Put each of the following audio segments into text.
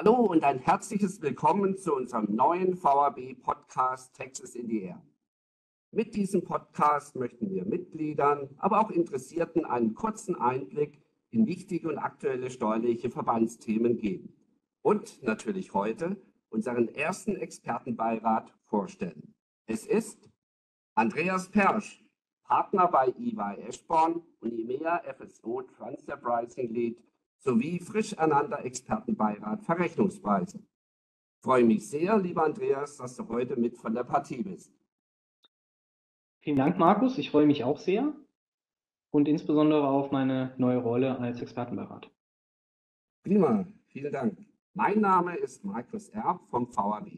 Hallo und ein herzliches Willkommen zu unserem neuen VAB-Podcast Taxes in the Air. Mit diesem Podcast möchten wir Mitgliedern, aber auch Interessierten einen kurzen Einblick in wichtige und aktuelle steuerliche Verbandsthemen geben und natürlich heute unseren ersten Expertenbeirat vorstellen. Es ist Andreas Persch, Partner bei EY Eschborn und EMEA FSO Transfer Pricing Lead sowie frisch ernannter Expertenbeirat Verrechnungspreise. Ich freue mich sehr, lieber Andreas, dass du heute mit von der Partie bist. Vielen Dank, Markus. Ich freue mich auch sehr und insbesondere auf meine neue Rolle als Expertenbeirat. Prima, vielen Dank. Mein Name ist Markus Erb vom VAB.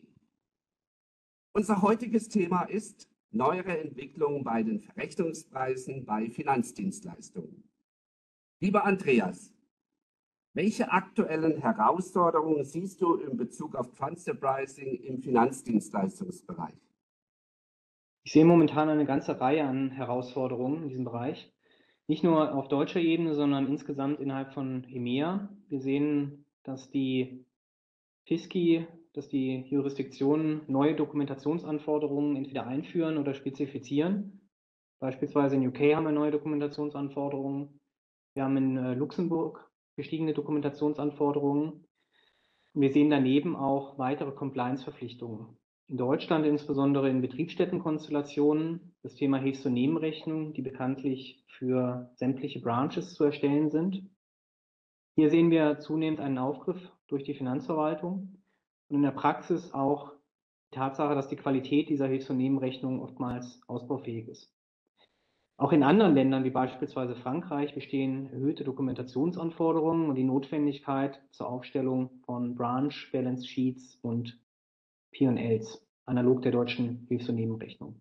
Unser heutiges Thema ist neuere Entwicklungen bei den Verrechnungspreisen bei Finanzdienstleistungen. Lieber Andreas, welche aktuellen Herausforderungen siehst du in Bezug auf Transfer Pricing im Finanzdienstleistungsbereich? Ich sehe momentan eine ganze Reihe an Herausforderungen in diesem Bereich. Nicht nur auf deutscher Ebene, sondern insgesamt innerhalb von EMEA. Wir sehen, dass die FISCI, dass die Jurisdiktionen neue Dokumentationsanforderungen entweder einführen oder spezifizieren. Beispielsweise in UK haben wir neue Dokumentationsanforderungen. Wir haben in Luxemburg gestiegene Dokumentationsanforderungen. Wir sehen daneben auch weitere Compliance-Verpflichtungen. In Deutschland insbesondere in Betriebsstättenkonstellationen das Thema Hilfs-zu-Nehmen-Rechnung, die bekanntlich für sämtliche Branches zu erstellen sind. Hier sehen wir zunehmend einen Aufgriff durch die Finanzverwaltung und in der Praxis auch die Tatsache, dass die Qualität dieser Hilfs-zu-Nehmen-Rechnung oftmals ausbaufähig ist. Auch in anderen Ländern, wie beispielsweise Frankreich, bestehen erhöhte Dokumentationsanforderungen und die Notwendigkeit zur Aufstellung von Branch Balance Sheets und P&Ls, analog der deutschen Hilfs-zu-Nehmen-Rechnung.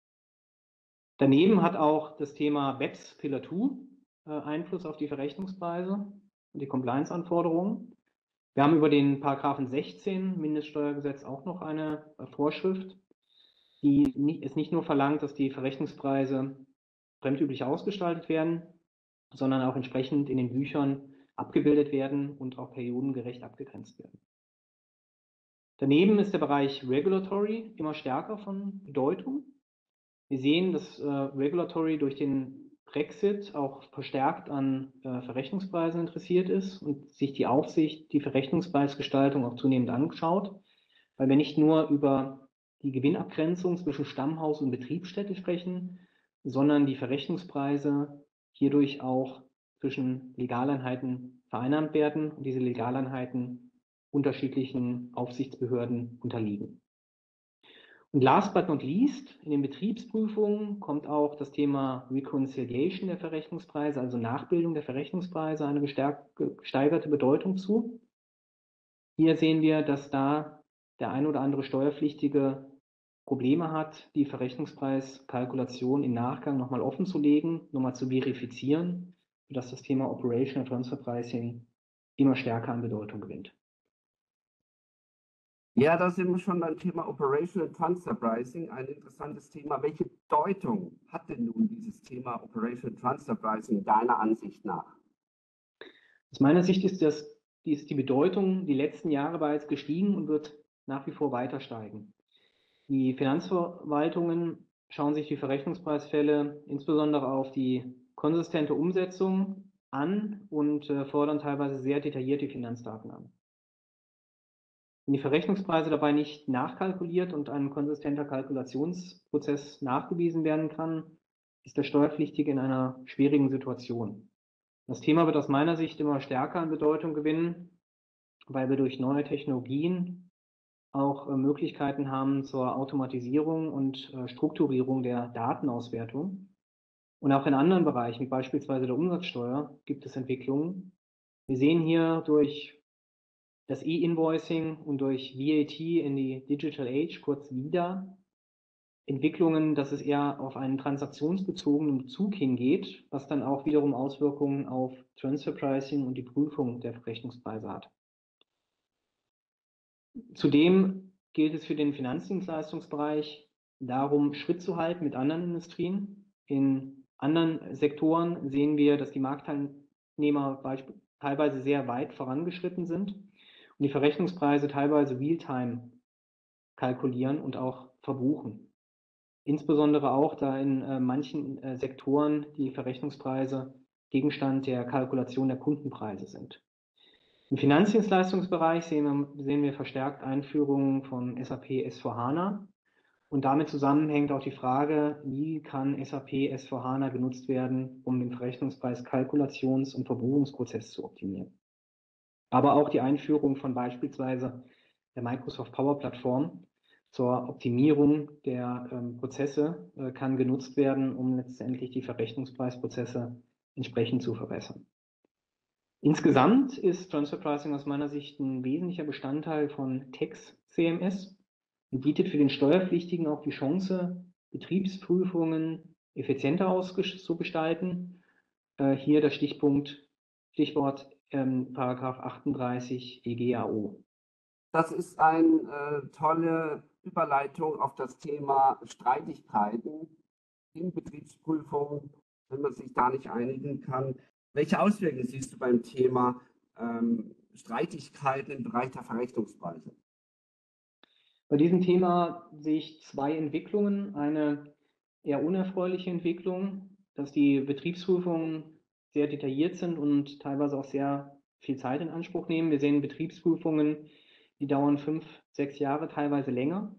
Daneben hat auch das Thema BEPS Pillar 2 Einfluss auf die Verrechnungspreise und die Compliance-Anforderungen. Wir haben über den Paragraphen 16 Mindeststeuergesetz auch noch eine Vorschrift, die es nicht nur verlangt, dass die Verrechnungspreise fremdüblich ausgestaltet werden, sondern auch entsprechend in den Büchern abgebildet werden und auch periodengerecht abgegrenzt werden. Daneben ist der Bereich Regulatory immer stärker von Bedeutung. Wir sehen, dass Regulatory durch den Brexit auch verstärkt an Verrechnungspreisen interessiert ist und sich die Aufsicht die Verrechnungspreisgestaltung auch zunehmend anschaut, weil wir nicht nur über die Gewinnabgrenzung zwischen Stammhaus und Betriebsstätte sprechen, sondern die Verrechnungspreise hierdurch auch zwischen Legaleinheiten vereinnahmt werden und diese Legaleinheiten unterschiedlichen Aufsichtsbehörden unterliegen. Und last but not least, in den Betriebsprüfungen kommt auch das Thema Reconciliation der Verrechnungspreise, also Nachbildung der Verrechnungspreise, eine gesteigerte Bedeutung zu. Hier sehen wir, dass da der ein oder andere Steuerpflichtige Probleme hat, die Verrechnungspreiskalkulation im Nachgang nochmal offen zu legen, nochmal zu verifizieren, sodass das Thema Operational Transfer Pricing immer stärker an Bedeutung gewinnt. Ja, da sind wir schon beim Thema Operational Transfer Pricing, ein interessantes Thema. Welche Bedeutung hat denn nun dieses Thema Operational Transfer Pricing deiner Ansicht nach? Aus meiner Sicht ist die Bedeutung die letzten Jahre bereits gestiegen und wird nach wie vor weiter steigen. Die Finanzverwaltungen schauen sich die Verrechnungspreisfälle insbesondere auf die konsistente Umsetzung an und fordern teilweise sehr detaillierte Finanzdaten an. Wenn die Verrechnungspreise dabei nicht nachkalkuliert und ein konsistenter Kalkulationsprozess nachgewiesen werden kann, ist der Steuerpflichtige in einer schwierigen Situation. Das Thema wird aus meiner Sicht immer stärker an Bedeutung gewinnen, weil wir durch neue Technologien auch Möglichkeiten haben zur Automatisierung und Strukturierung der Datenauswertung. Und auch in anderen Bereichen, wie beispielsweise der Umsatzsteuer, gibt es Entwicklungen. Wir sehen hier durch das E-Invoicing und durch VAT in die Digital Age, kurz VIDA, Entwicklungen, dass es eher auf einen transaktionsbezogenen Bezug hingeht, was dann auch wiederum Auswirkungen auf Transfer Pricing und die Prüfung der Verrechnungspreise hat. Zudem gilt es für den Finanzdienstleistungsbereich darum, Schritt zu halten mit anderen Industrien. In anderen Sektoren sehen wir, dass die Marktteilnehmer teilweise sehr weit vorangeschritten sind und die Verrechnungspreise teilweise real-time kalkulieren und auch verbuchen. Insbesondere auch, da in manchen Sektoren die Verrechnungspreise Gegenstand der Kalkulation der Kundenpreise sind. Im Finanzdienstleistungsbereich sehen wir verstärkt Einführungen von SAP S/4HANA und damit zusammenhängt auch die Frage, wie kann SAP S/4HANA genutzt werden, um den Verrechnungspreis Kalkulations- und Verbuchungsprozess zu optimieren. Aber auch die Einführung von beispielsweise der Microsoft Power Plattform zur Optimierung der Prozesse kann genutzt werden, um letztendlich die Verrechnungspreisprozesse entsprechend zu verbessern. Insgesamt ist Transfer Pricing aus meiner Sicht ein wesentlicher Bestandteil von Tax CMS und bietet für den Steuerpflichtigen auch die Chance, Betriebsprüfungen effizienter auszugestalten. Hier das Stichwort Paragraph 38 EGAO. Das ist eine tolle Überleitung auf das Thema Streitigkeiten in Betriebsprüfungen, wenn man sich da nicht einigen kann. Welche Auswirkungen siehst du beim Thema Streitigkeiten im Bereich der Verrechnungspreise? Bei diesem Thema sehe ich zwei Entwicklungen. Eine eher unerfreuliche Entwicklung, dass die Betriebsprüfungen sehr detailliert sind und teilweise auch sehr viel Zeit in Anspruch nehmen. Wir sehen Betriebsprüfungen, die dauern 5, 6 Jahre, teilweise länger.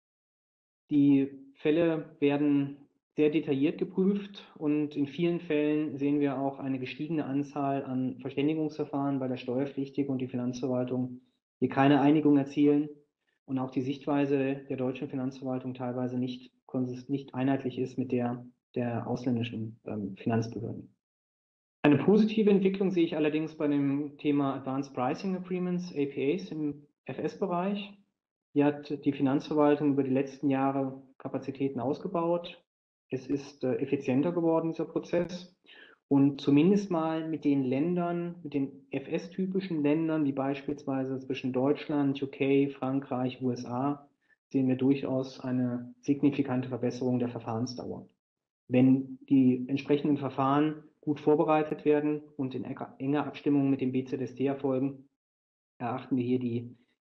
Die Fälle werden sehr detailliert geprüft und in vielen Fällen sehen wir auch eine gestiegene Anzahl an Verständigungsverfahren, weil der Steuerpflichtige und die Finanzverwaltung hier keine Einigung erzielen und auch die Sichtweise der deutschen Finanzverwaltung teilweise nicht einheitlich ist mit der ausländischen Finanzbehörden. Eine positive Entwicklung sehe ich allerdings bei dem Thema Advanced Pricing Agreements, APAs im FS-Bereich. Hier hat die Finanzverwaltung über die letzten Jahre Kapazitäten ausgebaut. Es ist effizienter geworden, dieser Prozess. Und zumindest mal mit den Ländern, mit den FS-typischen Ländern, wie beispielsweise zwischen Deutschland, UK, Frankreich, USA, sehen wir durchaus eine signifikante Verbesserung der Verfahrensdauer. Wenn die entsprechenden Verfahren gut vorbereitet werden und in enger Abstimmung mit dem BZSD erfolgen, erachten wir hier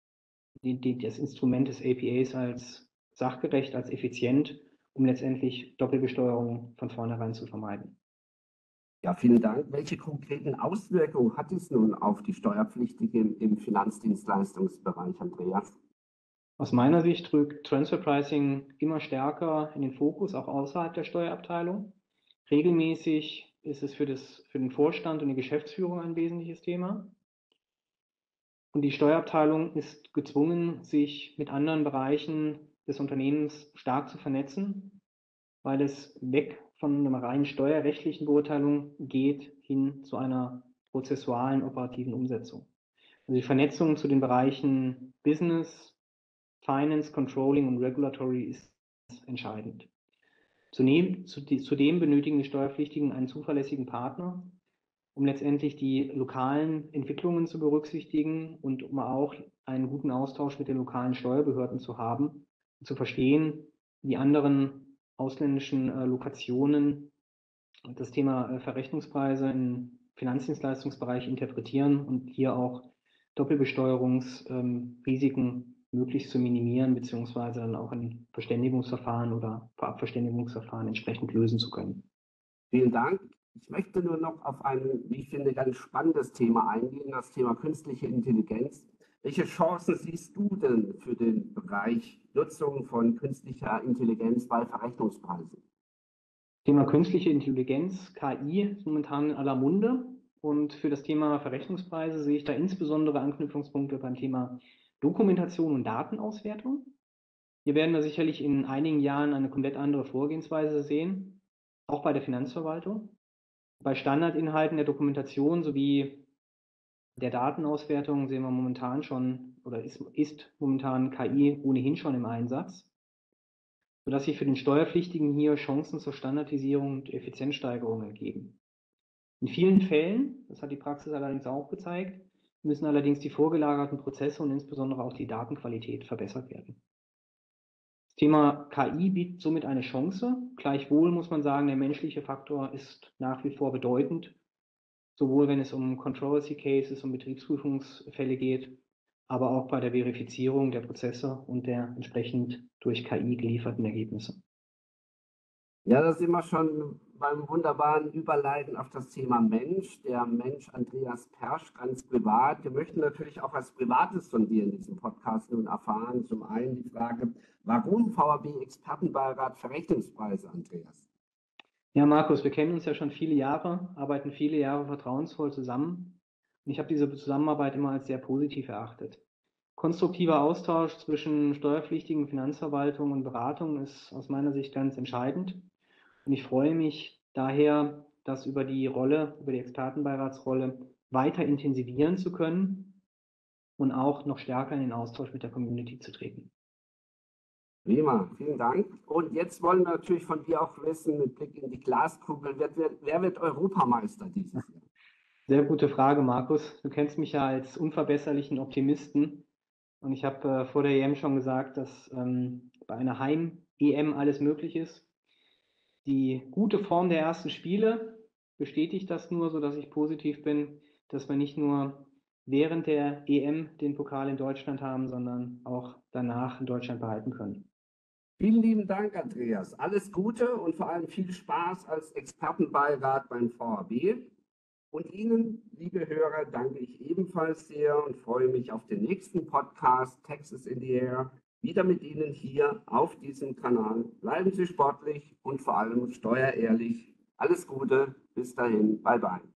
das Instrument des APAs als sachgerecht, als effizient, um letztendlich Doppelbesteuerung von vornherein zu vermeiden. Ja, vielen Dank. Welche konkreten Auswirkungen hat es nun auf die Steuerpflichtigen im Finanzdienstleistungsbereich, Andreas? Aus meiner Sicht rückt Transfer Pricing immer stärker in den Fokus, auch außerhalb der Steuerabteilung. Regelmäßig ist es für den Vorstand und die Geschäftsführung ein wesentliches Thema. Und die Steuerabteilung ist gezwungen, sich mit anderen Bereichen des Unternehmens stark zu vernetzen, weil es weg von einer rein steuerrechtlichen Beurteilung geht hin zu einer prozessualen operativen Umsetzung. Also die Vernetzung zu den Bereichen Business, Finance, Controlling und Regulatory ist entscheidend. Zudem benötigen die Steuerpflichtigen einen zuverlässigen Partner, um letztendlich die lokalen Entwicklungen zu berücksichtigen und um auch einen guten Austausch mit den lokalen Steuerbehörden zu haben und zu verstehen, wie anderen ausländischen Lokationen das Thema Verrechnungspreise im Finanzdienstleistungsbereich interpretieren und hier auch Doppelbesteuerungsrisiken möglichst zu minimieren, beziehungsweise dann auch ein Verständigungsverfahren oder Vorabverständigungsverfahren entsprechend lösen zu können. Vielen Dank. Ich möchte nur noch auf ein, wie ich finde, ganz spannendes Thema eingehen, das Thema künstliche Intelligenz. Welche Chancen siehst du denn für den Bereich Nutzung von künstlicher Intelligenz bei Verrechnungspreisen? Thema künstliche Intelligenz, KI, ist momentan in aller Munde. Und für das Thema Verrechnungspreise sehe ich da insbesondere Anknüpfungspunkte beim Thema Dokumentation und Datenauswertung. Hier werden wir sicherlich in einigen Jahren eine komplett andere Vorgehensweise sehen, auch bei der Finanzverwaltung. Bei Standardinhalten der Dokumentation sowie der Datenauswertung sehen wir momentan schon oder ist momentan KI ohnehin schon im Einsatz, sodass sich für den Steuerpflichtigen hier Chancen zur Standardisierung und Effizienzsteigerung ergeben. In vielen Fällen, das hat die Praxis allerdings auch gezeigt, müssen allerdings die vorgelagerten Prozesse und insbesondere auch die Datenqualität verbessert werden. Das Thema KI bietet somit eine Chance. Gleichwohl muss man sagen, der menschliche Faktor ist nach wie vor bedeutend, sowohl wenn es um Controversy Cases, um Betriebsprüfungsfälle geht, aber auch bei der Verifizierung der Prozesse und der entsprechend durch KI gelieferten Ergebnisse. Ja, da sind wir schon beim wunderbaren Überleiten auf das Thema Mensch. Der Mensch Andreas Persch, ganz privat. Wir möchten natürlich auch was Privates von dir in diesem Podcast nun erfahren. Zum einen die Frage, warum VAB Expertenbeirat Verrechnungspreise, Andreas? Ja, Markus, wir kennen uns ja schon viele Jahre, arbeiten viele Jahre vertrauensvoll zusammen. Und ich habe diese Zusammenarbeit immer als sehr positiv erachtet. Konstruktiver Austausch zwischen steuerpflichtigen Finanzverwaltung und Beratung ist aus meiner Sicht ganz entscheidend. Und ich freue mich daher, das über die Expertenbeiratsrolle weiter intensivieren zu können und auch noch stärker in den Austausch mit der Community zu treten. Prima, vielen Dank. Und jetzt wollen wir natürlich von dir auch wissen, mit Blick in die Glaskugel, wer wird Europameister dieses Jahr? Sehr gute Frage, Markus. Du kennst mich ja als unverbesserlichen Optimisten. Und ich habe vor der EM schon gesagt, dass bei einer Heim-EM alles möglich ist. Die gute Form der ersten Spiele bestätigt das nur, sodass ich positiv bin, dass wir nicht nur während der EM den Pokal in Deutschland haben, sondern auch danach in Deutschland behalten können. Vielen lieben Dank, Andreas. Alles Gute und vor allem viel Spaß als Expertenbeirat beim VAB. Und Ihnen, liebe Hörer, danke ich ebenfalls sehr und freue mich auf den nächsten Podcast Taxes in the Air. Wieder mit Ihnen hier auf diesem Kanal. Bleiben Sie sportlich und vor allem steuerehrlich. Alles Gute, bis dahin, bye bye.